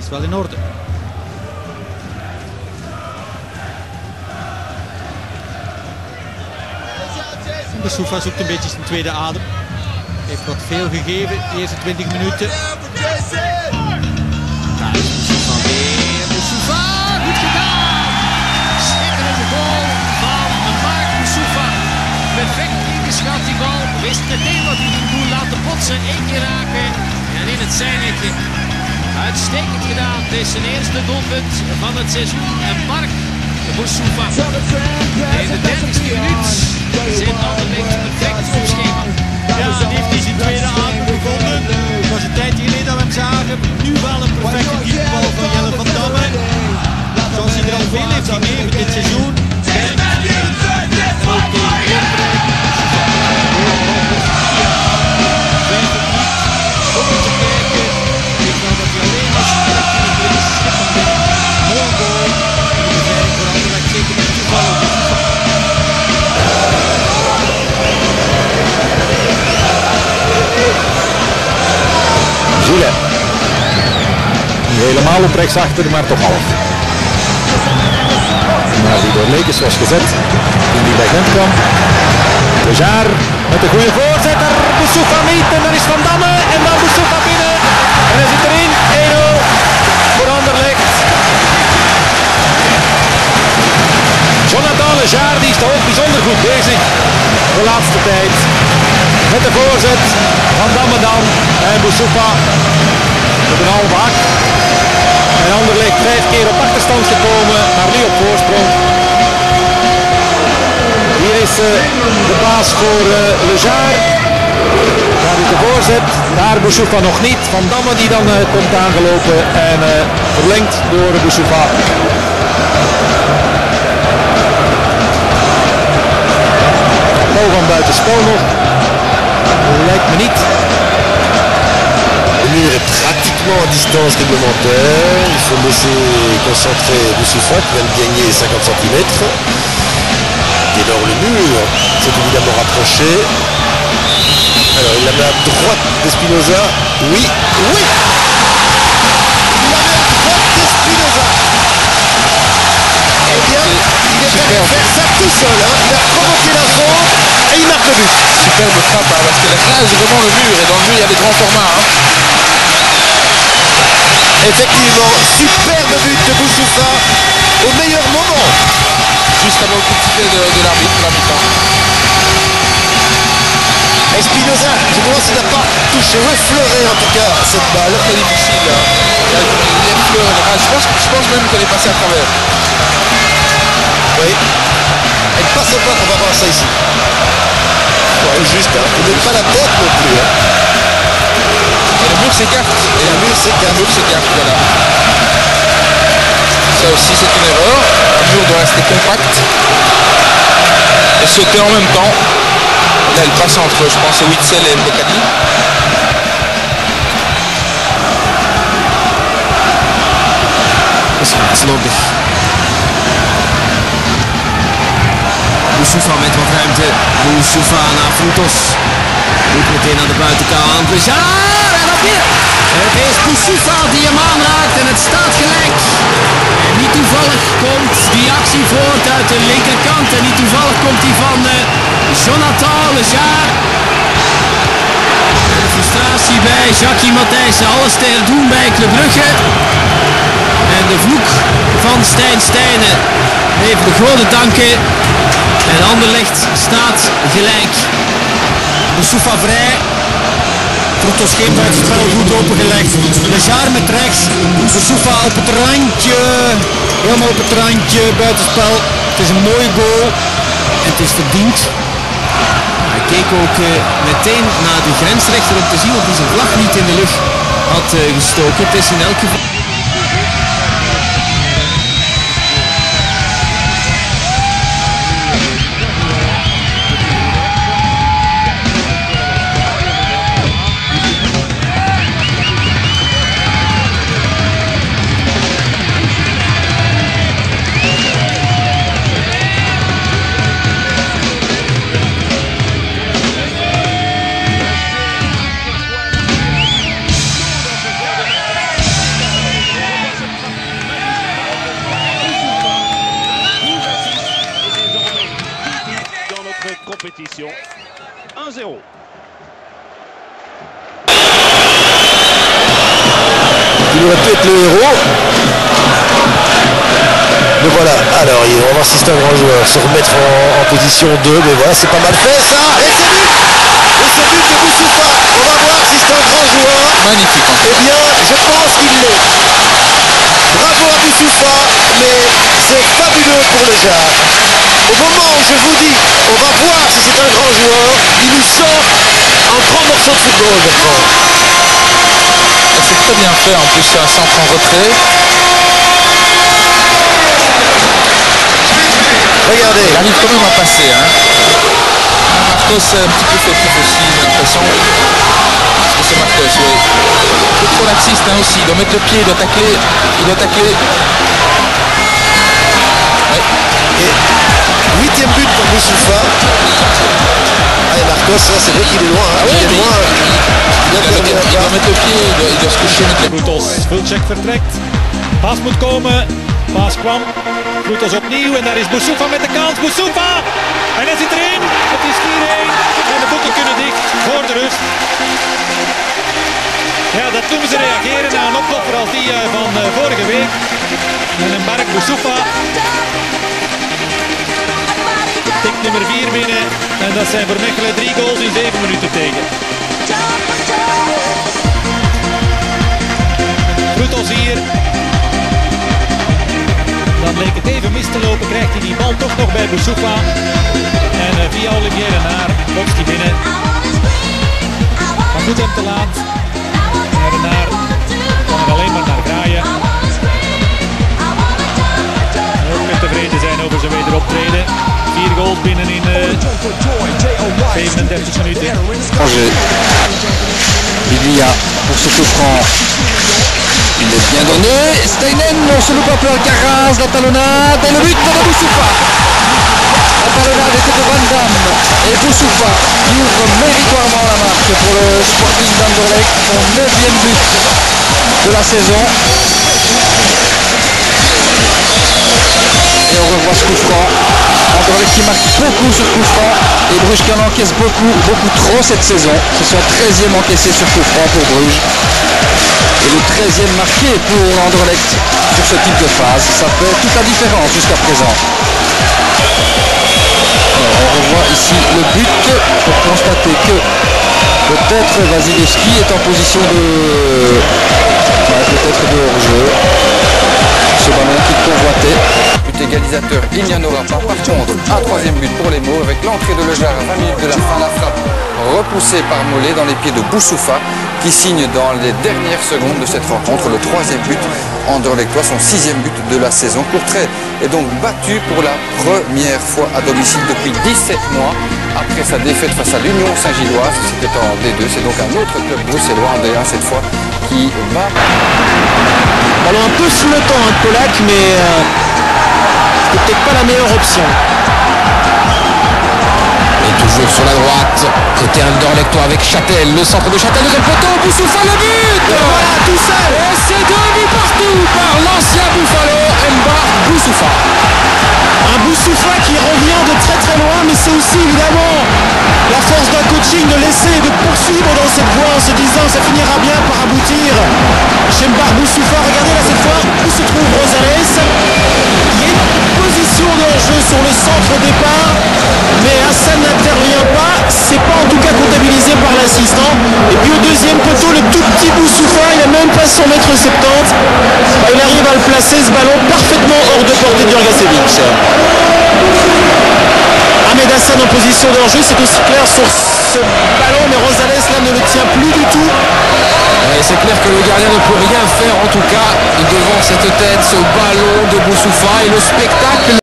is wel in orde. Boussoufa zoekt een beetje zijn tweede adem. Heeft wat veel gegeven de eerste 20 minuten. Daar is Boussoufa weer. Boussoufa, goed gedaan! Schitterende goal van Marc Boussoufa. Perfect ingeschat die bal. Wist meteen wat hij ging doen. Laten botsen, 1 keer raken. En in het zijnetje. Uitstekend gedaan. Het is zijn eerste doelpunt van het seizoen. En Marc Boussoufa in de 30e minuut zijn Anderlecht perfect op schema. Ja, die heeft hij zijn tweede adem gevonden. Het was een tijdje geleden dat we hem zagen. Nu wel een perfecte keeperbal van Jelle van Damme. Zoals hij er al veel heeft gegeven dit seizoen. Ook tegen Eerbeek. Twijfelt niet. Om te kijken. Ik denk dat hij alleen maar sterk in het is. Mooi goal. En de beveiliging voor Anderlecht zeker niet toevallig. Gilles. Niet helemaal op rechtsachter, maar toch half. Maar die door Lekes was gezet toen die bij Gent kwam. De Jaar met de goede voorzetter. Boussoufa niet en dan is Van Damme en dan Boussoufa binnen. En hij zit erin. 1-0 voor Anderlecht. Jonathan Le Jaar die is toch ook bijzonder goed bezig de laatste tijd. Met de voorzet, Van Damme dan en Boussoufa met een halve hak. En Anderlecht 5 keer op achterstand gekomen, maar nu op voorsprong. Hier is de baas voor Le Jaar. Daar is de voorzet, daar Boussoufa nog niet. Van Damme die dan komt aangelopen en verlengd door Boussoufa. Bal van buitenspel nog. Lijkt me niet. Le mur est pratiquement à distance réglementaire. Il faut laisser concentrer Boussoufa qui vient de gagner 50 cm. Et alors le mur s'est évidemment rapproché. Alors il la met à droite d'Espinoza. Oui, oui. Il la met à droite d'Espinoza. Eh bien, il est allé faire ça tout seul. Hein. Il a provoqué la faute et il marque le but. Superbe frappe hein, parce qu'elle rase vraiment le mur et dans le mur il y a des grands formats. Hein. Effectivement, superbe but de Boussoufa au meilleur moment. Juste avant le coup de sifflet de l'arbitre. Espinoza, je me demande s'il n'a pas touché ou effleuré en tout cas cette balle. Très difficile. Hein. Il effleure la balle. Je pense même qu'elle est passée à travers. Oui. Elle passe pas, on va voir ça ici. Ouais, juste, hein. Il met pas la tête non plus. Hein. Et le mur s'écarte. Voilà. Ça aussi c'est une erreur. Le mur doit rester compact. Et sauter en même temps. Là elle passe entre, je pense, Witzel et Mbokani. Slordig. Boussoufa met wat ruimte. Boussoufa naar Frutos. Doet meteen aan de buitenkant. Le Jaar en op weer. Het is Boussoufa die hem aanraakt en het staat gelijk. En niet toevallig komt die actie voort uit de linkerkant. En niet toevallig komt die van Jonathan Le Jaar. En de frustratie bij Jackie Matthijssen. Alles te doen bij Club Brugge. En de vloek van Stijn Stijnen heeft de grote danken. En Anderlecht staat gelijk. Boussoufa vrij. Frutos geen buitenspel, goed opengelegd. Le Jaar met rechts. Boussoufa op het randje. Helemaal op het randje, buitenspel. Het is een mooie goal. En het is verdiend. Hij keek ook meteen naar de grensrechter om te zien of hij zijn vlag niet in de lucht had gestoken. Het is in elk geval... l'opposition. 1-0. Il aurait pu être le héros. Mais voilà, alors on va voir si c'est un grand joueur, se remettre en position 2, mais voilà, c'est pas mal fait ça, et c'est but. Et c'est but de Boussoufa. On va voir si c'est un grand joueur. Magnifique. Eh bien, je pense qu'il l'est. Bravo à Boussoufa, mais c'est fabuleux pour le Jard. Au moment où je vous dis, on va voir si c'est un grand joueur, il nous sort un grand morceau de football maintenant. C'est très bien fait, en plus c'est un centre en retrait. Regardez. Il arrive quand même à passer. Marcos est un petit peu fautif aussi, j'ai l'impression. Parce que c'est Marcos, oui. Il est trop laxiste aussi, il doit mettre le pied, il doit tacler. Ouais. Et 8e but pour Boussoufa. Ah, et Marcos, c'est vrai qu'il est loin. Ah oui, il est loin. Il doit mettre le pied, il doit se coucher met le... Frutos, Vulcek vertrekt. Paas moet komen. Paas kwam. Frutos opnieuw en daar is Boussoufa met de kans. Boussoufa! En hij zit erin. Het is 4-1. En de boeken kunnen dicht voor de rust. Ja, dat noemen ze reageren na een opklopper als die van vorige week. En een Mark Boussoufa. Tik nummer 4 binnen. En dat zijn voor Mechelen 3 goals in 7 minuten tegen. Frutos hier. Dan leek het even mis te lopen, krijgt hij die bal toch nog bij Boussoufa. En via Olivier Renard botst hij binnen. Maar goed hem te laat. En Renard kan er alleen maar naar graaien. En ook weer tevreden zijn over zijn wederoptreden. 4 goals binnen in 37 minuten. Biglia pour ce coup franc. Il est bien donné. Steinen, on se loupe un peu Alcaraz, la talonnade et le but de Boussoufa. La talonnade était de Van Damme et Boussoufa ouvre méritoirement la marque pour le Sporting d'Anderlecht, son 9e but de la saison. Et on revoit ce coup franc. Anderlecht qui marque beaucoup sur coup franc et Bruges qui en encaisse beaucoup trop cette saison. C'est son 13e encaissé sur coup franc pour Bruges. Et le 13e marqué pour Anderlecht sur ce type de phase. Ça fait toute la différence jusqu'à présent. Alors on revoit ici le but pour constater que peut-être Vasilevski est en position de... peut-être de hors-jeu. Ce ballon qui convoitait. But égalisateur, il n'y en aura pas. Par contre, un 3e but pour les Mauves avec l'entrée de Lejar à 20 minutes de la fin. La frappe repoussée par Mollet dans les pieds de Boussoufa qui signe dans les dernières secondes de cette rencontre le 3e but anderlechtois, son 6e but de la saison. Courtrai est donc battu pour la première fois à domicile depuis 17 mois après sa défaite face à l'Union Saint-Gilloise. C'était en D2, c'est donc un autre club bruxellois en D1 cette fois qui va... Ballon un peu flottant de Polak, mais c'était peut-être pas la meilleure option. Et toujours sur la droite, côté anderlechtois avec Châtel, le centre de Châtel, deuxième poteau, Boussoufa le but. Et voilà, tout seul. Et c'est 2 buts partout par l'ancien Buffalo, Mbar Boussoufa. Un Boussoufa qui revient de très très loin, mais c'est aussi évidemment la force d'un coaching de laisser et de poursuivre dans cette voie en se disant ça finira bien par aboutir chez Mbar Boussoufa. Regardez là cette fois où se trouve Rosales. Il y a une position de jeu sur le centre au départ, mais Hassan n'intervient pas. C'est pas en tout cas comptabilisé par l'assistant. Et puis au deuxième poteau, le tout petit Boussoufa, il n'a même pas 100 mètres 70. Il arrive à le placer ce ballon parfaitement hors de portée de Jurgasevic. Ahmed Hassan en position de hors-jeu, c'est aussi clair sur ce ballon, mais Rosales là ne le tient plus du tout. Et c'est clair que le gardien ne peut rien faire en tout cas devant cette tête, ce ballon de Boussoufa et le spectacle.